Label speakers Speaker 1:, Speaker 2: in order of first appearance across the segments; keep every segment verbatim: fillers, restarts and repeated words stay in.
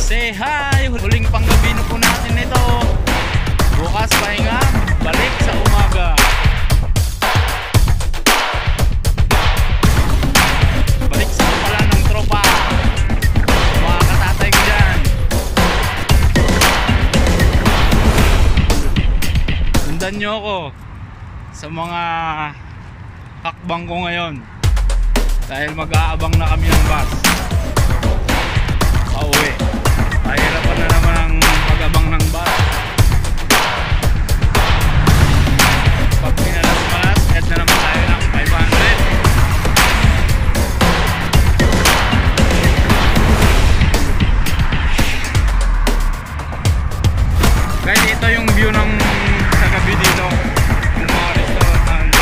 Speaker 1: Say hi! Huling panggabi na po natin ito. Bukas pahinga, balik sa umaga. Balik sa pala ng tropa. Mga katatay ko dyan. Sundan nyo ako sa mga hakbang ko ngayon. Dahil mag-aabang na kami ng bus pauwi. Pahirapan na naman ang pag-abang ng bus. Pag minalas-malas, head na naman tayo ng five hundred. Guys, ito yung view ng sa gabi dito. Yung mga restaurant na andyan.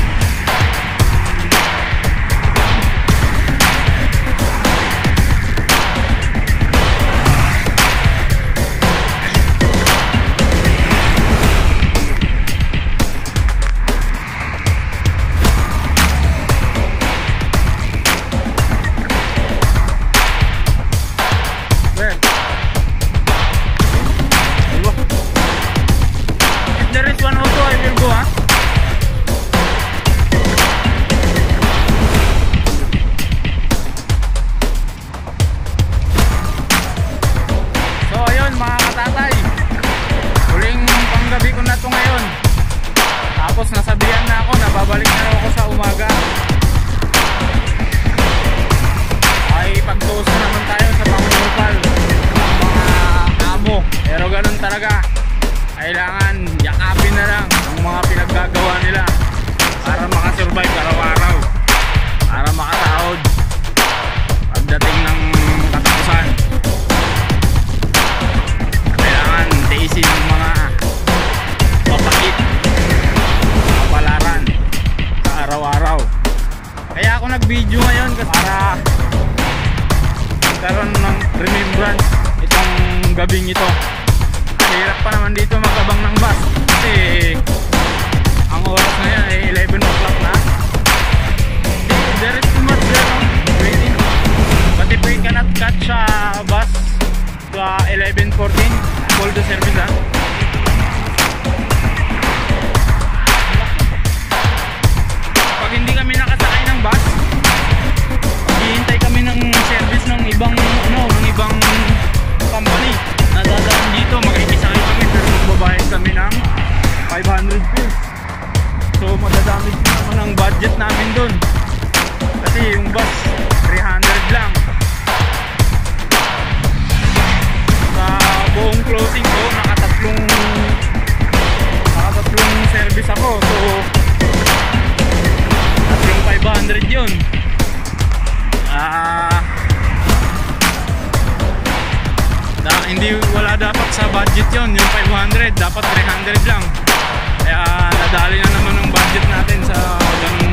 Speaker 1: Tapos nasabihan na ako na babalik na ako sa umaga. Ay pagtuso naman tayo sa pangungupal ng mga amo. Pero ganun talaga, kailangan yakapin na lang ang mga pinaggagawa nila para makasurvive araw-araw, para makasahod pagdating ng katapusan. Kailangan tiisin ng mga papakit palaran sa araw-araw. Kaya ako nag-video ngayon kasi para magkaroon ng remembrance itong gabing ito. Hirap pa naman dito mag-abang ng bus kasi ang oras ngayon ay eleven o'clock na. There is too much there, no? Waiting. But if we cannot catch a bus to eleven fourteen, call the service, ha? Pag hindi kami nakasakay ng bus, hihintay kami ng service ng ibang ano, ng ibang company na dadaan dito. Makikisakay kami pero magbabayad kami ng five hundred pesos. So madadamage naman ang budget namin dun. Kasi yung bus three hundred lang. Sa buong closing ko, nakatatlong nakatatlong service ako. So yung five hundred yun. Ah, na, hindi wala dapat sa budget yun. Yung five hundred dapat three hundred lang. Kaya nadali na naman ang budget natin sa ganung